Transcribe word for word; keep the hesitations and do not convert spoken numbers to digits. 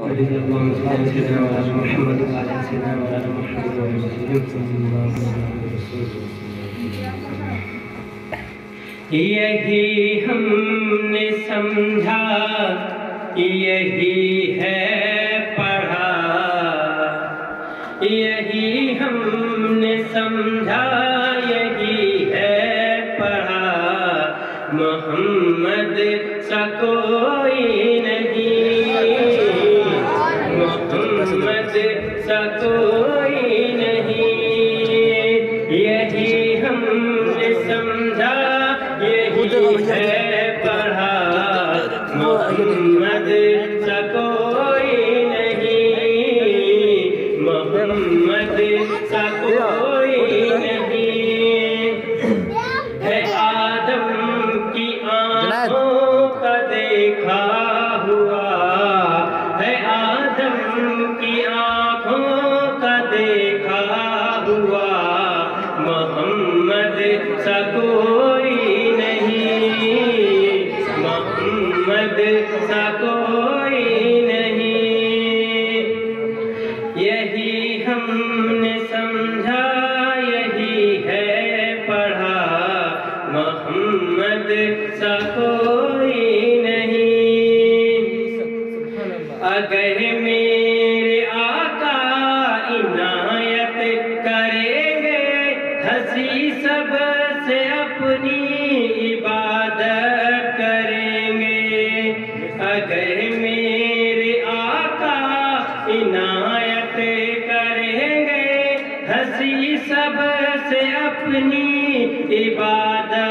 رضي الله عنه سيدنا مولانا محمد وعلى سيدنا مولانا محمد وسلم صلى الله عليه وسلم. یہی ہم نے سمجھا یہی ہے پڑھا، یہی ہم نے سمجھا یہی ہے پڑھا، محمد سا کوئی نہیں، محمد سا کوئی نہیں، یہی ہم نے سمجھا یہی ہے پڑھا، محمد سا کوئی نہیں، محمد سا کوئی نہیں، ہے آدم کی آنکھوں کا دیکھا ہوا، ہے آدم کی آنکھوں کا دیکھا ہوا، محمد سا کوئی نہیں، محمد سا کوئی نہیں، یہی ہم نے سمجھا یہی ہے پڑھا، محمد سا کوئی نہیں، اگر میرے آقا عنایت کریں گے ہنسی سب سے اپنی عبادت کریں گے، اگر میرے آقا عنایت کریں گے ہنسی سب سے اپنی عبادت